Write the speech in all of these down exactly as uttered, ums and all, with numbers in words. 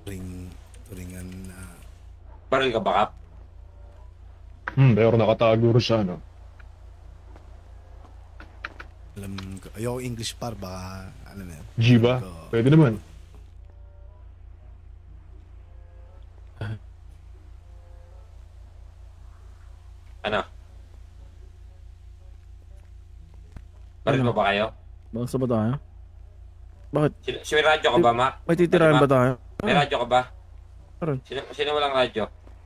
Turing, turingan na... Baril ka ba, Kap? Hmm, pero nakatago rin sa ano. Alam ko, ayoko English par, baka, ano na yan. G ba? Ko, Pwede naman. Ano? Baril Ano? mo ba kayo? Bangsa ba tayo? Bakit? Sino, si may radyo ka ba, Mac? May titirahan Ano ba tayo? May radyo ka ba? Meron. Sino, sino walang radyo?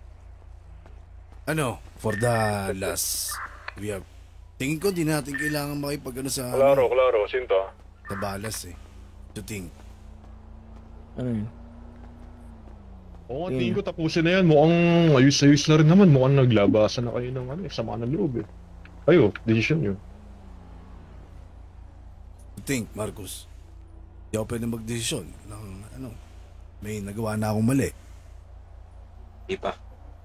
Ano, for the last, we have, tingin ko di natin kailangan makipag ano sa, Klaro, klaro. Sinta. sa balas eh. Shooting. Ano yun? Oo, Yun. tingin ko tapusin na yan. Mukhang ayos-ayos na rin naman. Mukhang naglabasan na kayo ng ano, eh, sama ng loob eh. Kayo, decision nyo. Shooting, Marcos. Di ako pwede magdesisyon ng ano, may nagawa na akong mali. Di pa.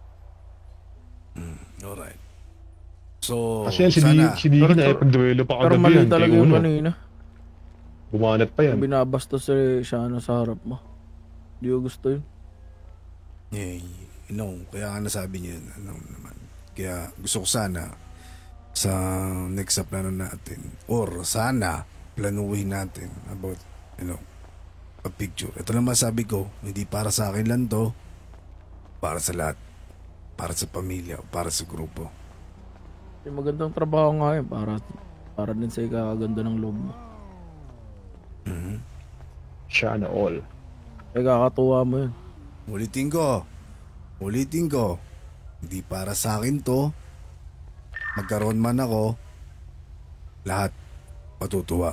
Hmm, alright. So, Kasi yan, si, sana, Di, si Digi Pero- na eh, pagduelo pa Pero kagabi mali yan. talaga Kay yung Uno. kanina. Bumanat pa yan. Binabasta si Shana sa harap mo. Di ko gusto yun. eh, no, kaya nga nasabi niya, ano naman. Kaya gusto ko sana sa next sa plano natin, or sana planuhin natin about, you know, a picture. Ito naman sabi ko, hindi para sa akin lang to, para sa lahat. Para sa pamilya, para sa grupo. Yung magandang trabaho nga yun. Para, para din sa ikakaganda ng loob mo. Mhm. Siya na all. Ay kakatuwa mo yun. Ulitin ko, ulitin ko, hindi para sa akin to, magkaroon man ako, lahat matutuwa.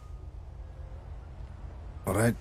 Alright?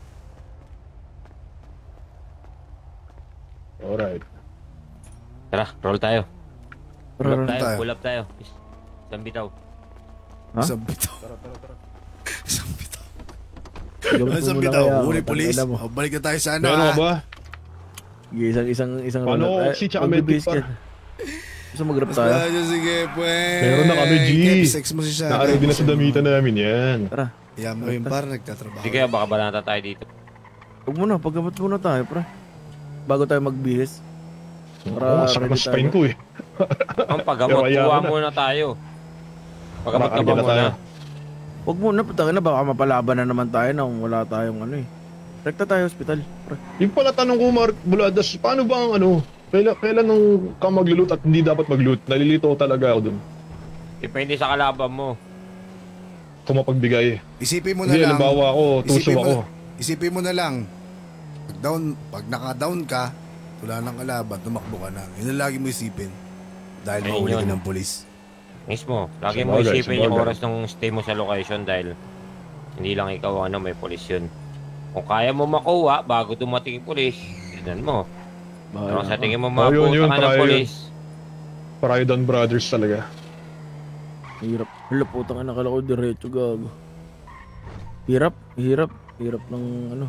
Alright. Tara, roll tayo. Pull up Pero, tayo, tayo. pull up tayo. Isang bitaw. Ha? Isang bitaw. Isang bitaw. gamit Isang mo muna bitaw. kaya. Huli Matangina polis. mo. O, balik na tayo sa ano Meron ha. ka ba? Sige, isang, isang, isang Paano roll. si tsaka medic magbibihis ka. Gusto mag-rap Mas tayo? medyo sige, pwes. Meron na kami, G. Kev, sex mo si siya. Nakaready na sa damitan namin yan. Tara. Yan mo yung par, nagtatrabaho. Sige, baka balanta tayo dito. Huwag muna, paggamot muna tayo, pre. Bago tayo magbihis. Oo, sakit na ready spine tayo. ko eh. Ang paggamot, Pero ayaw kuha ko na. muna tayo. Paggamot ka Baka ba na tayo. muna? Huwag muna, patangin na, baka mapalaban na naman tayo nang wala tayong ano eh. Rekta tayo hospital, pre. Yung pala tanong ko, Mark Buladas, paano ba ang ano? Kailan, kailan nung ka maglulut at hindi dapat maglulut? Nalilito talaga ako dun. Depende sa kalaban mo. Kung mapagbigay. Isipin mo na Hindi, lang. halimbawa ako, tuso isipin mo, ako. Isipin mo na lang. Pag down, pag naka-down ka, wala nang kalaban, tumakbo ka na. Yun ang lagi mo isipin. Dahil Ayun mahuli ka yun. ng polis. Mismo, lagi Sa mo bagay, isipin sa yung bagay. oras ng stay mo sa location dahil hindi lang ikaw ano, may polis yun. Kung kaya mo makuha bago dumating yung polis, tignan mo. Pero Bahala sa ka. tingin mo Oh, yun, yun, maputa ka ng tayo polis, Paraydon Brothers talaga. Hirap. Hala, putang ina, kala ko diretso gago. Hirap, hirap, hirap ng ano.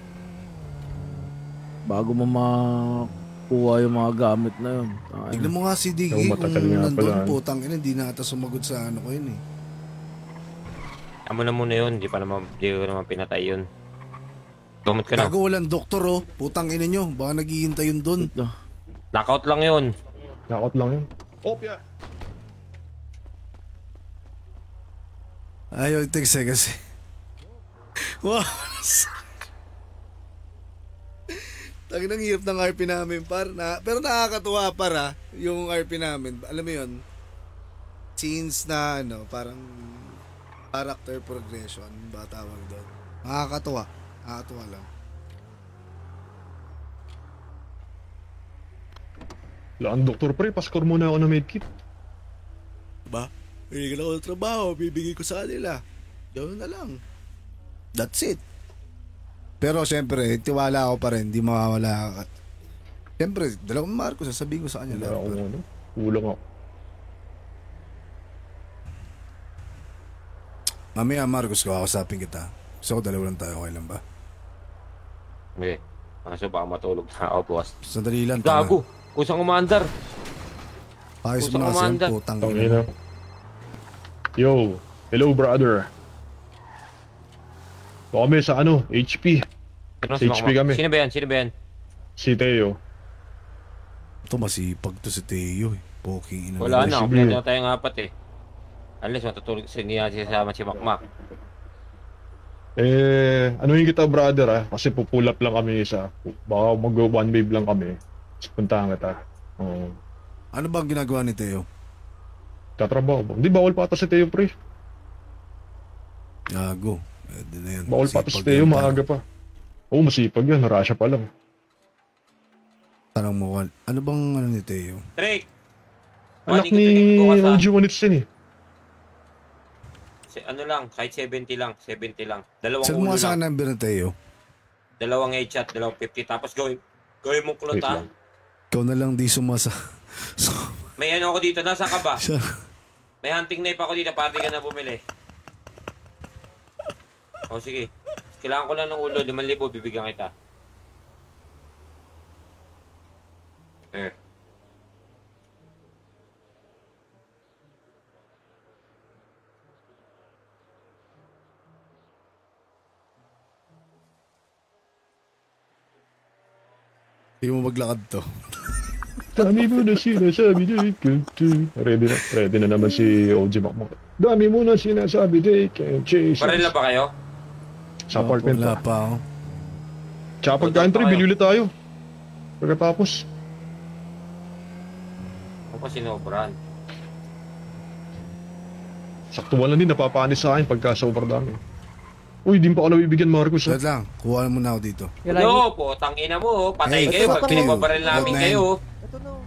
Bago mo makuha yung mga gamit na yun. Ay, Tignan mo nga si Diggy Yung kung matagal nga nandun, pala. putang ina, hindi na ata sumagot sa ano ko yun eh. amo na muna yun, di pa naman, di ko naman pinatay yun. Tumot ka na. Gago walang doktor oh, putang ina nyo, baka naghihintay yun dun. ito. Knockout lang yun. Nakot lang yun. Opya! Ayaw, text eh kasi. Wow! Tangin ang hirap ng R P namin par. Na, pero nakakatuwa para yung R P namin. Alam mo yun, scenes na ano, parang character progression, ba tawag doon. Nakakatuwa. Nakakatuwa lang. Wala ang doktor pre, paskor muna ako ng medkit. Ba? Bibigyan ako ng trabaho, bibigay ko sa kanila. Gawin na lang. That's it. Pero syempre, tiwala ako pa rin, hindi mawawala. Syempre, dalawang Marco, sasabihin ko sa kanya Wala lahat. ako par. ano. Kulang ako. Mamaya Marcos, kakausapin kita. Gusto ko dalawa lang tayo, okay lang ba? Okay. Kaso baka matulog na ako, boss. Sandali lang. tanga. Gago! Kusang umandar! Ayos Kusang mo na kasi umanda. ang putang Tangina. ina. Yo, hello brother. Baka kami sa ano, H P. Sino, Sa H P kami. Sino ba yan? Sino ba yan? Si Teo. Ito masipag to si Teo eh. Poking ina. Wala na, sige. kompleto na tayong apat eh. Unless matutulog sa niya sasama si Makmak. Eh, ano yung kita brother ah? Kasi pupulap lang kami isa. Baka mag one wave lang kami. Puntahan kita. Oo. Ano ba ang ginagawa ni Teo? Tatrabaho ba? Hindi, bawal pa ata si Teo pre. Gago. Pwede na yan. Bawal pa ata si Sipag Teo, yan, maaga pa. Oo, masipag yan. Rasya pa lang. Tanong mo, ano bang ano ni Teo? Drake! Anak Morning ko, ni Drake. Bukas ah. O G Wanits yan eh. Si- Ano lang, kahit seventy lang, seventy lang. Dalawang Saan ulo mo nga sa lang. number ni Teo? Dalawang headshot, dalawang fifty. Tapos gawin, gawin mo kulot Wait ah. lang. Ikaw na lang di sumasa. So, May ano ako dito, nasa ka ba? siya. May hunting knife ako dito, party ka na bumili. O sige, kailangan ko lang ng ulo, limang libo, bibigyan kita. Eh. Hindi mo maglakad to. Dami mo na sinasabi, they can't chase. Ready na, ready na naman si O G Makmak. Dami mo na sinasabi, they can't chase. Baril na ba kayo? Sa apartment Wala pa. pa ako. Tsaka pagkain Punta pre, pa kayo. bili ulit tayo. Pagkatapos. Ako pa sinobran. Saktuan lang din, napapanis sa akin pagka sobrang dami. Uy, di pa ako nabibigyan Marcos ha. Wait lang, kuha mo na ako dito. No, po, tangina mo, patay Hey, kayo pag fuck you. pinababaril namin Good kayo. Ito na.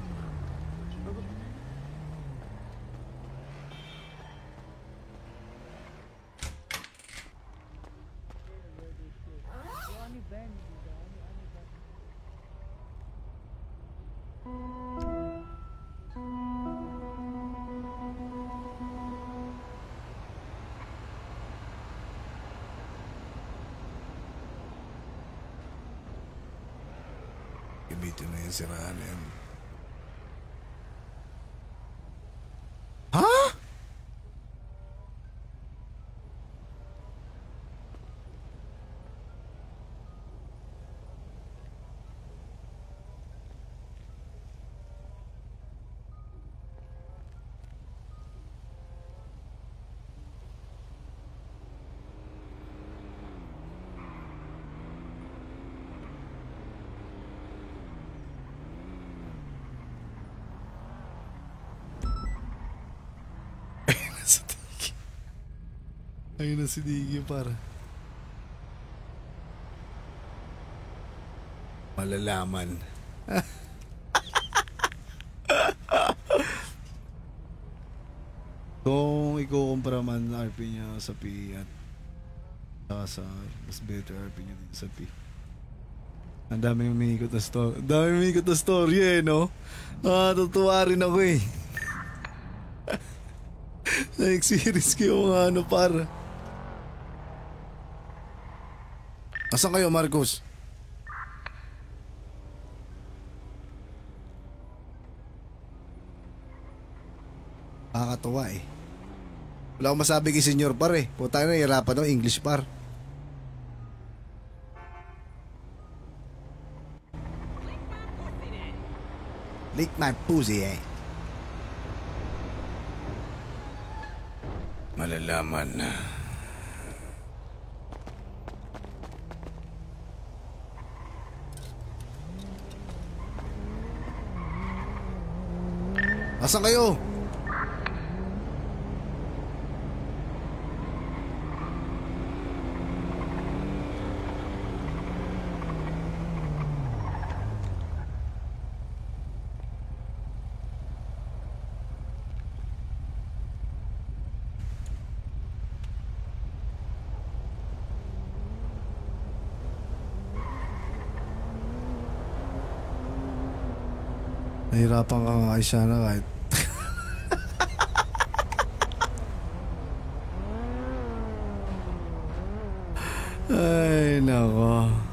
Gamitin na yung siraan na yan. Ha? Sa Digi. Ayun na si Digi para. Malalaman. Kung ikukumpara man ang R P niya sa P at saka sa mas better R P niya dito sa P. Ang daming umiikot na story. Ang daming umiikot na story eh, no? Ah, tutuwa rin ako eh. Na-experience ko yung mga ano para. Asan kayo, Marcos? Nakakatawa eh. Wala akong masabi kay Senyor Par eh. Puta na, hirapan daw English Par. Lick my pussy eh. Malalaman na. Asan kayo? Nahirapan ka nga kay Shana kahit ay nako.